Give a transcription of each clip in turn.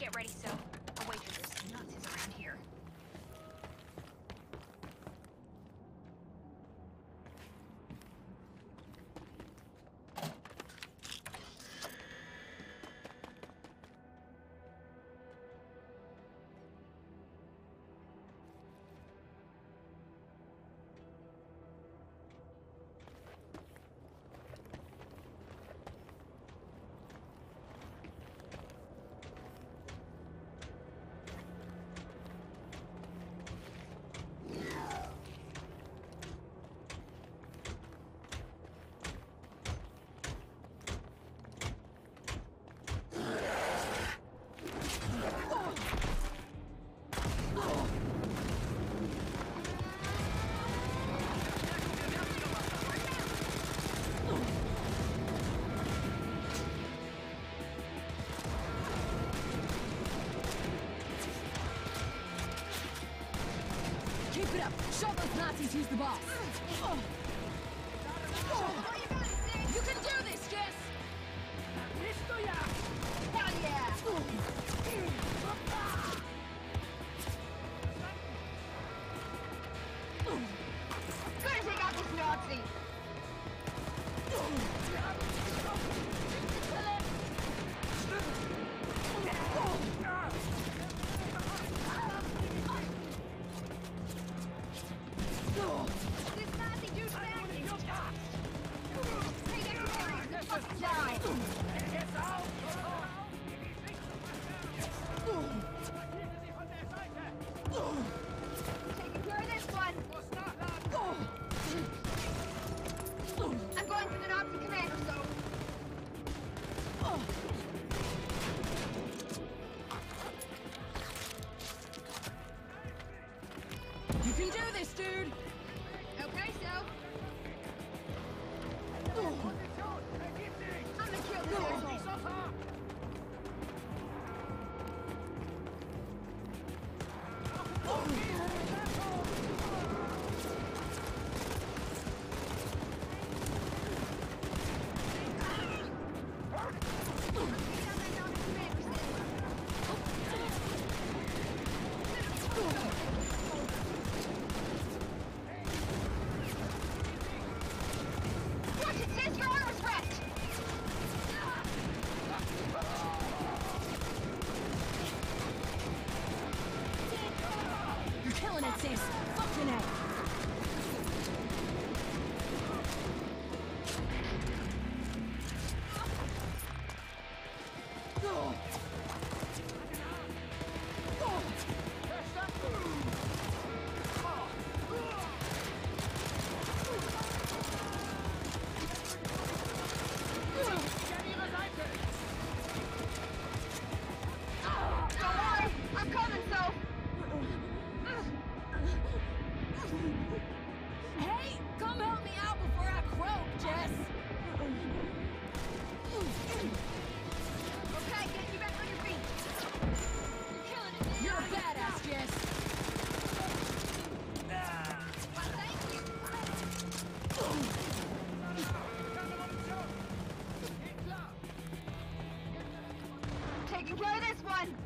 Get ready, so. I'll wait for this Nazis around here. Keep it up! Show those Nazis who's the boss! You can do this, Jess! Hell yeah! Gotta take out this Nazi! This Nazi dude's back! Hey, there he is! Fucking die! Taking care of this one! I'm going to the Nazi commander, so... You can do this, dude! Okay, so... I'm gonna kill this asshole! Watch it, sis! Your armor's wrecked! You're killing it, sis! Fucking A! Don't worry! I'm coming, so... Hey! Come help me out before I croak, Jess! Okay, get you back on your feet! You're killing it! You're a badass, Jess! Well, thank you! Taking care of this one!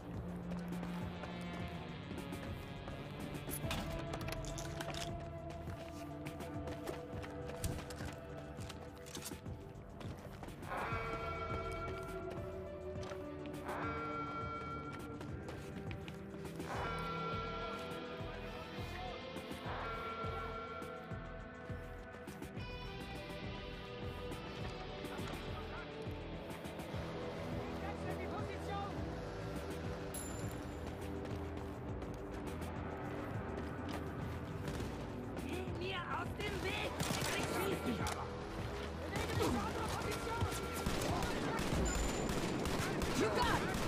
You got it!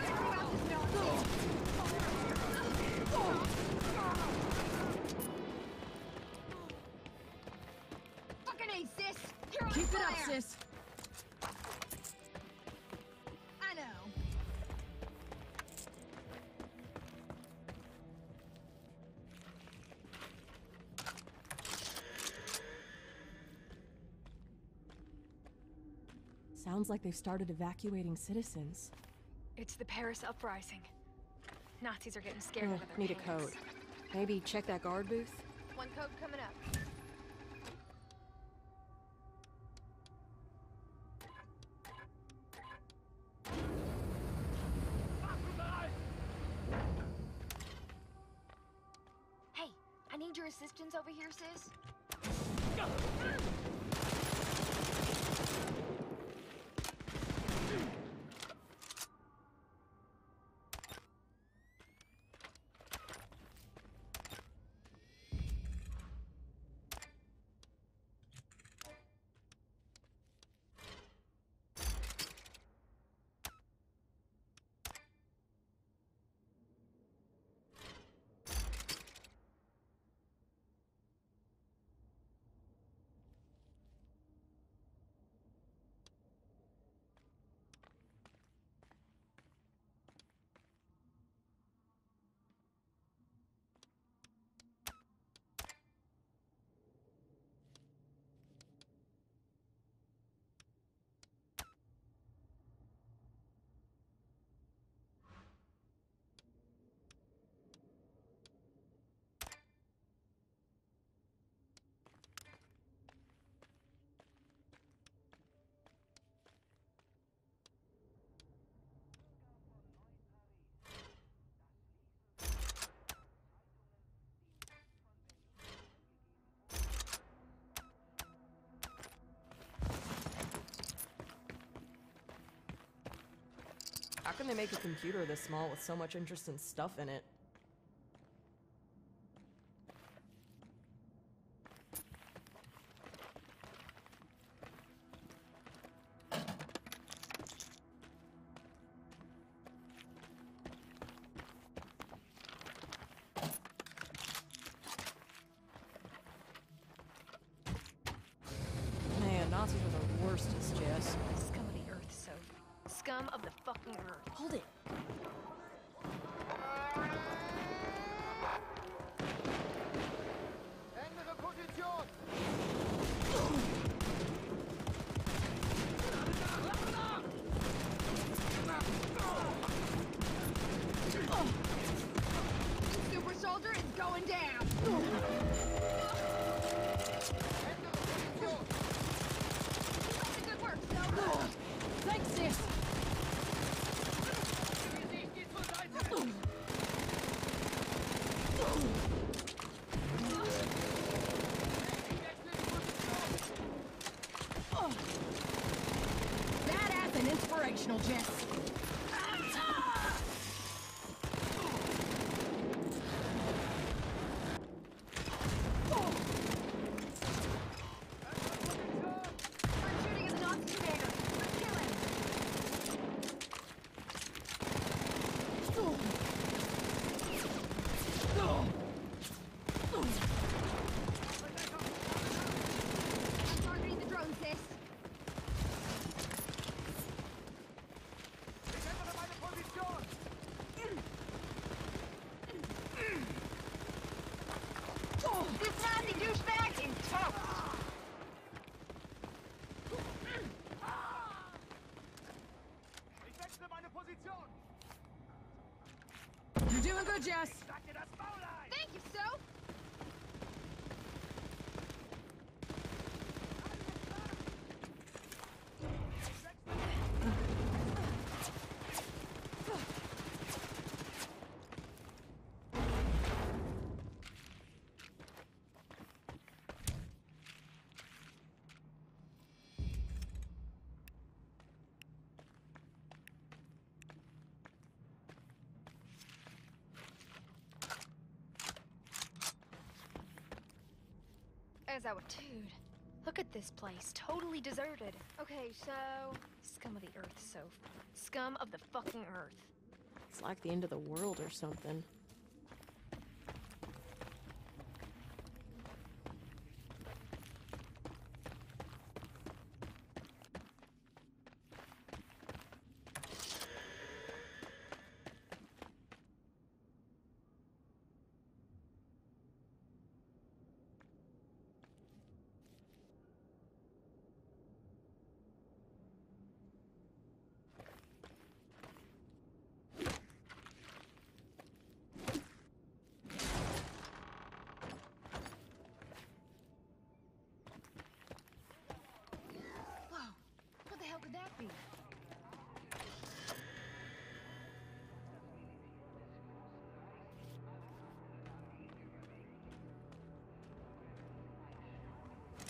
Fucking A, sis! You're on Keep it up, fire. sis! I know. Sounds like they've started evacuating citizens. It's the Paris uprising. Nazis are getting scared out of their Need a pants. code. Maybe check that guard booth? One code coming up. Hey, I need your assistance over here, sis. How can they make a computer this small with so much interesting stuff in it? Man, Nazis are the worstest, Jess. Scum of the earth, Soph. Scum of the fucking earth. Hold it. Engere Position! Super soldier is going down. Engere Position! Good work, Soph. Thanks, sis. Badass and inspirational, Jess. I'm shooting at the Nazi commander. Let's kill him. I'm targeting the drone, sis. Ich ändere meine Position! This Nazi douchebag is toast. Ich wechsle meine Position! You're doing good, Jess. Sag dir das Baulein! Thank you, Soph. As I would, dude. Look at this place, totally deserted. Okay, so scum of the earth, Soph. Scum of the fucking earth. It's like the end of the world or something.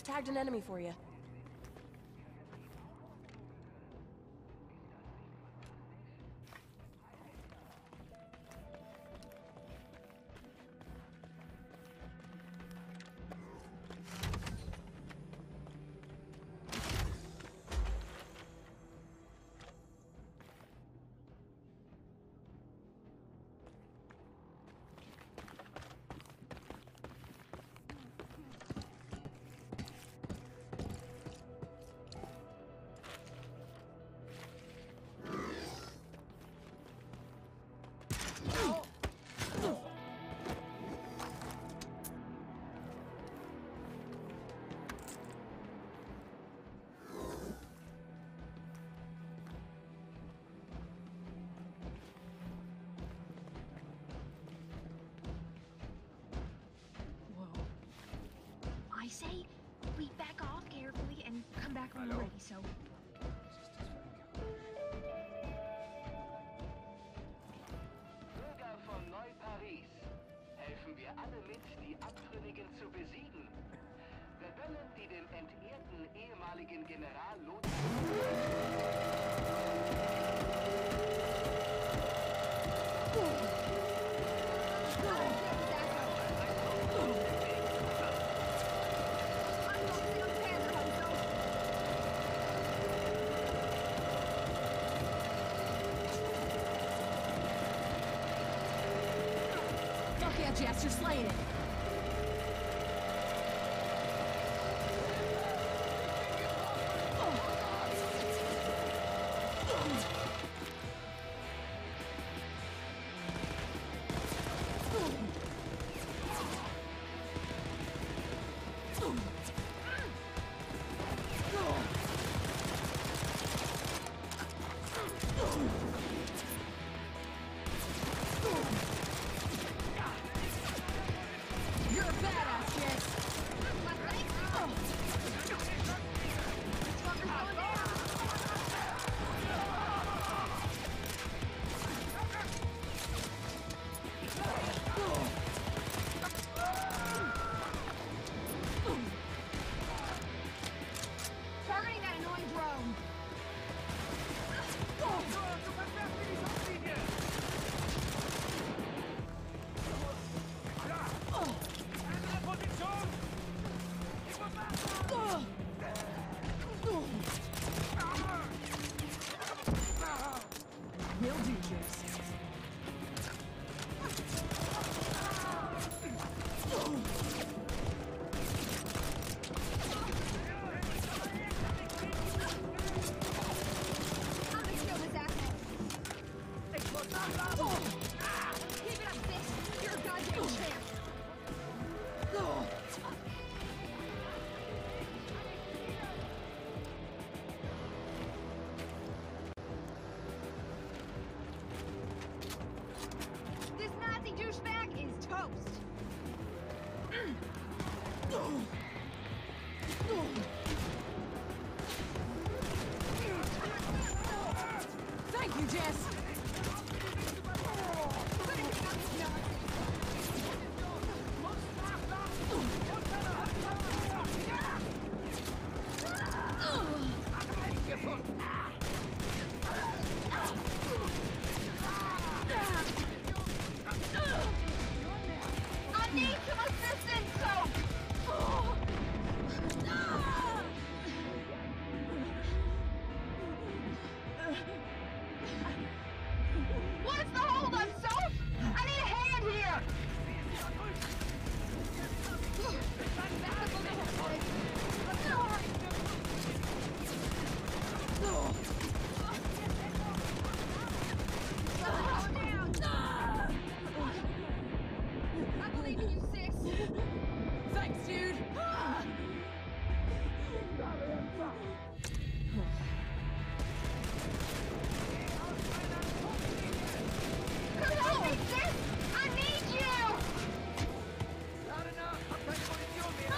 tagged an enemy for you. I say we back off carefully and come back when we're ready, so... Bürger von Neu-Paris, helfen wir alle mit, die Abtrünnigen zu besiegen. Rebellen, die den entehrten ehemaligen General Fuck yeah, Jess, you're slaying it. You're a badass, Jess. Targeting that annoying drone! Will do, Jess. I'm gonna kill this asshole! Keep it up, sis! You're a goddamn champ! This Nazi douchebag is toast! Thank you, Jess. I need some assistance, so... What's the holdup, Soph? I need a hand here! I believe in you, sis. Thanks, dude. Come help me, sis! I need you! Not enough! Abbrech Munition mehr!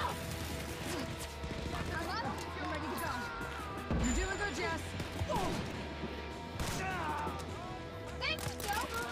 I'm ready to go. You're doing good, Jess. Thanks, Soph!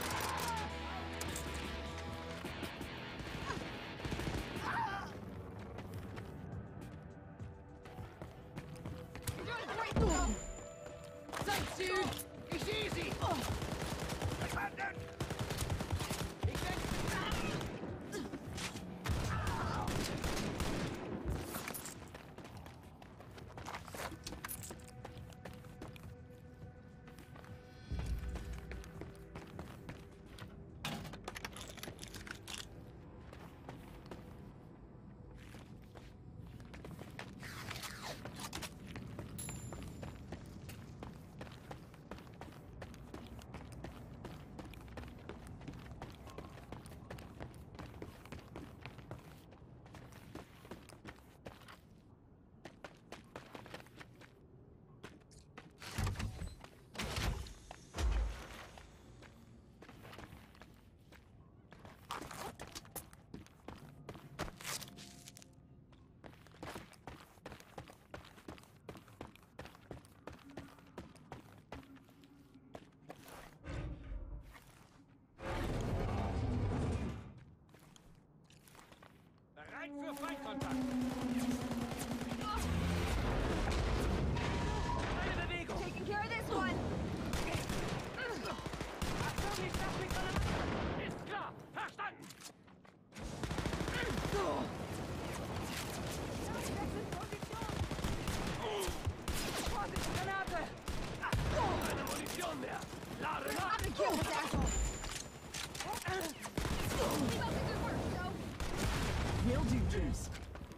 Jess.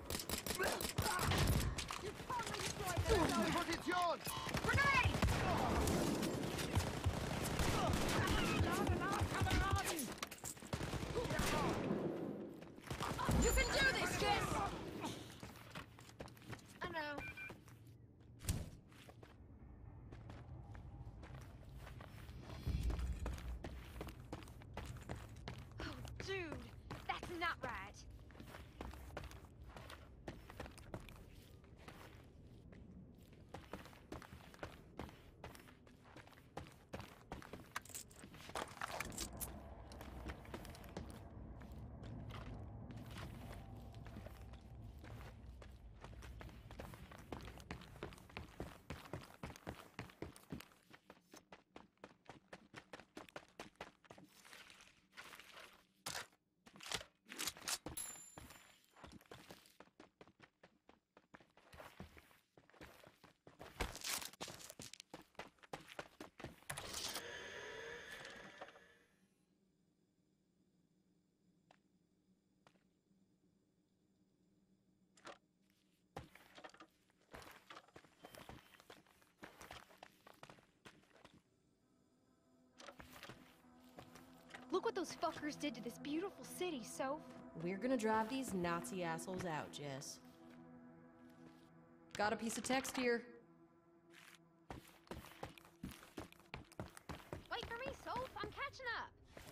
Position! You can do this, Jess! I know. Oh, dude, that's not right. Look what those fuckers did to this beautiful city, Soph. We're gonna drive these Nazi assholes out, Jess. Got a piece of text here. Wait for me, Soph. I'm catching up.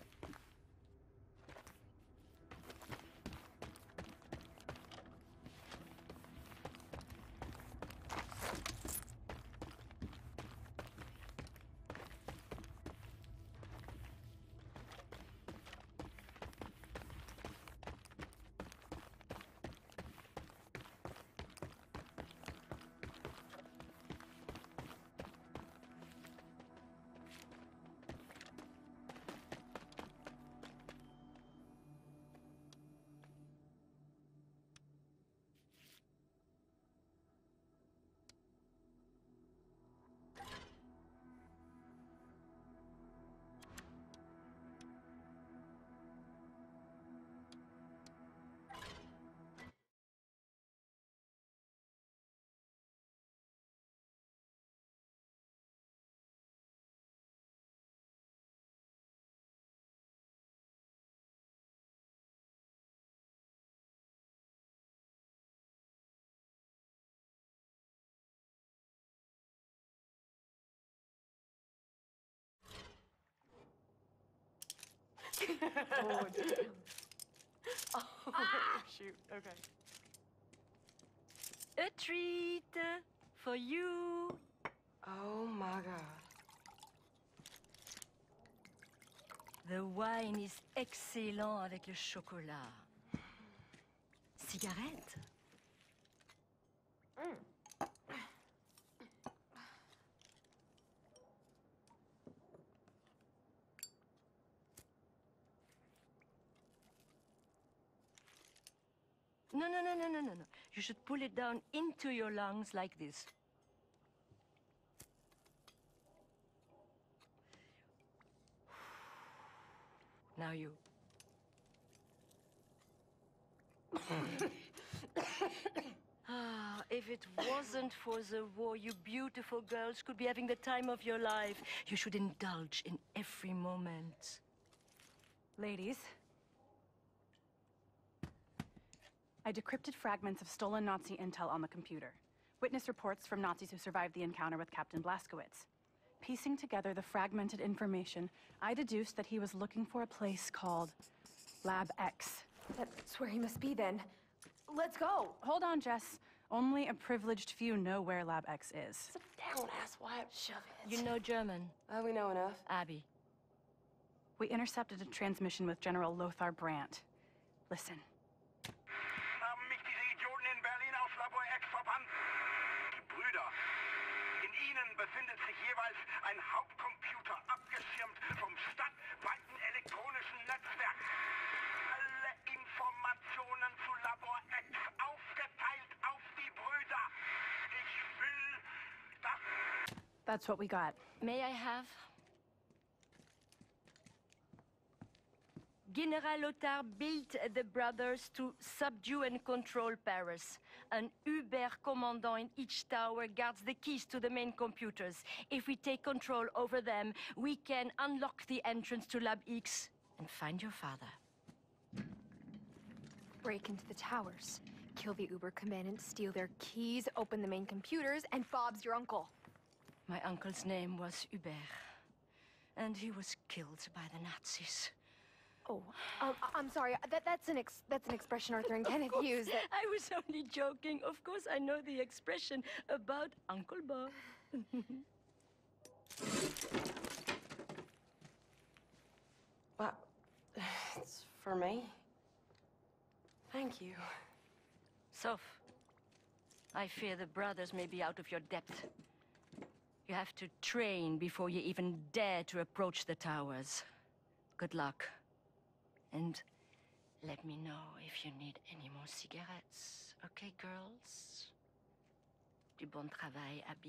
Oh, damn. Oh, shoot. Okay. A treat for you. Oh my god. The wine is excellent avec le chocolat. Cigarette? No. You should pull it down into your lungs like this. Now you. If it wasn't for the war, you beautiful girls could be having the time of your life. You should indulge in every moment. Ladies. I decrypted fragments of stolen Nazi intel on the computer. Witness reports from Nazis who survived the encounter with Captain Blazkowicz. Piecing together the fragmented information, I deduced that he was looking for a place called Lab X. That's where he must be then. Let's go! Hold on, Jess. Only a privileged few know where Lab X is. Sit down, asswipe. Shove it. You know German, We know enough. Abby. We intercepted a transmission with General Lothar Brandt. Listen. Haben mich diese Idioten in Berlin aus Labor X verbannt? Brüder, in ihnen befindet sich jeweils ein Hauptcomputer, abgeschirmt vom stadtweiten elektronischen Netzwerk. Alle Informationen zu Labor X aufgeteilt auf die Brüder. Ich will das... That's what we got. May I have? General Lothar built the brothers to subdue and control Paris. An Uber commandant in each tower guards the keys to the main computers. If we take control over them, we can unlock the entrance to Lab X and find your father. Break into the towers, kill the Uber commandant, steal their keys, open the main computers, and Bob's your uncle. My uncle's name was Hubert, and he was killed by the Nazis. Oh, I'm sorry. That's an expression Arthur and Kenneth use. That... I was only joking. Of course, I know the expression about Uncle Bob. Well, it's for me. Thank you. Soph, I fear the brothers may be out of your depth. You have to train before you even dare to approach the towers. Good luck. And let me know if you need any more cigarettes. Okay, girls? Du bon travail, Abby.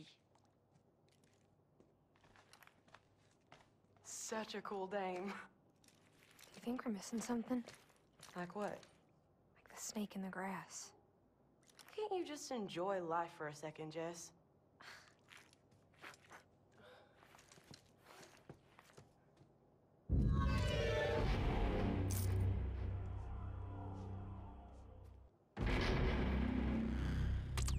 Such a cool dame. Do you think we're missing something? Like what? Like the snake in the grass. Can't you just enjoy life for a second, Jess?